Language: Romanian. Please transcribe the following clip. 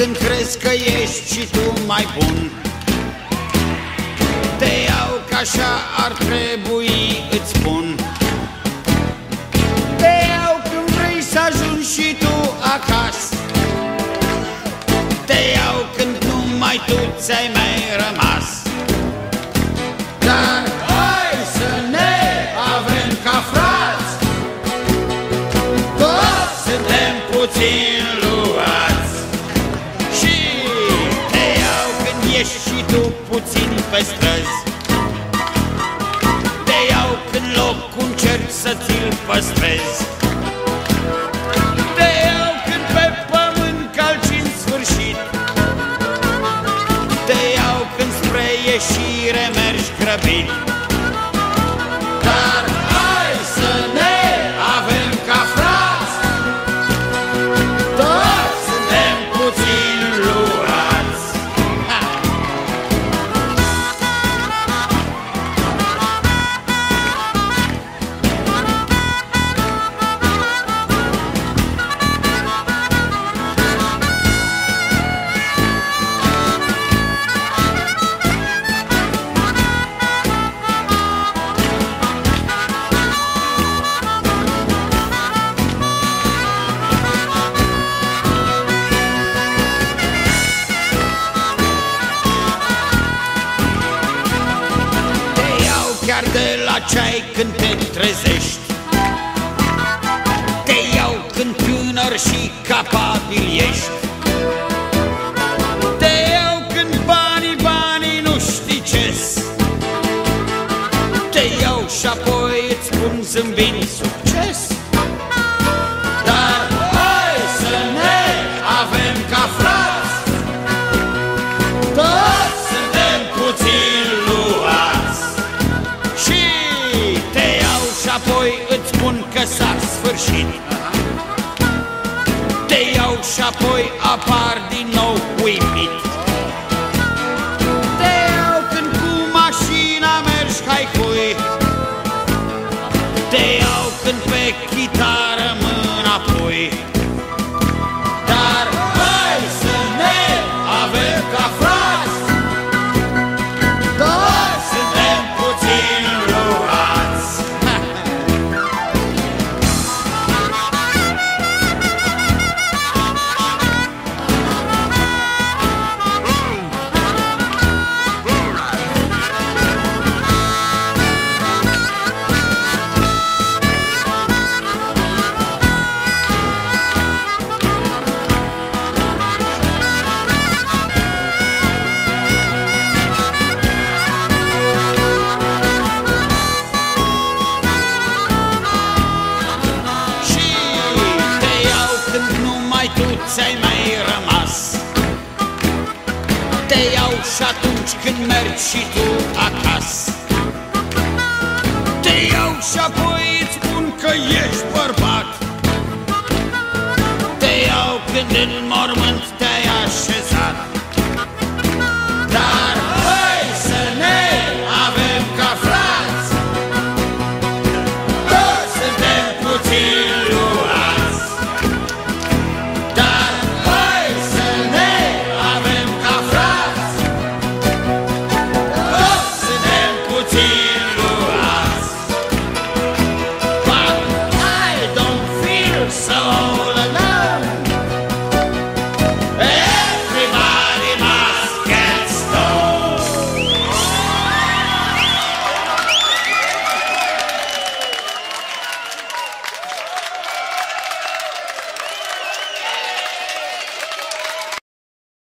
când crezi că ești și tu mai bun. Te iau că așa ar trebui, îți spun. Te iau când vrei să ajungi și tu acasă. Te iau când numai tu ți-ai mai rămas. Dar hai să ne avem ca frați, toți suntem puțin luați. Și te iau când ești și tu puțin pe străzi. Te iau când locul încerci să ți-l păstrezi. Te iau când pe pământ calci în sfârșit. Te iau când spre ieșire mergi grăbit. Dar hai să ne avem ca frați, toți suntem puțin luați. Chiar de la ceai când te trezești. Te iau când tânăr și capabil ești. Te iau când banii nu știi ce-s. Te iau și apoi îți spun zâmbind succes. Dar hai să ne avem ca frați, toți suntem puțin luați. Și te iau și apoi îți spun că s-a sfârșit. Te iau și apoi apar din nou uimit. Te iau când cu mașina mergi haicui. Te iau când pe chitară mâna pui. Dar hai să ne avem ca frați, toți suntem puțin luați. Ți-ai mai rămas. Te iau și atunci când mergi și tu acasă. Te iau și apoi îți spun că ești bărbat. Te iau când în mormânt te-ai așezat.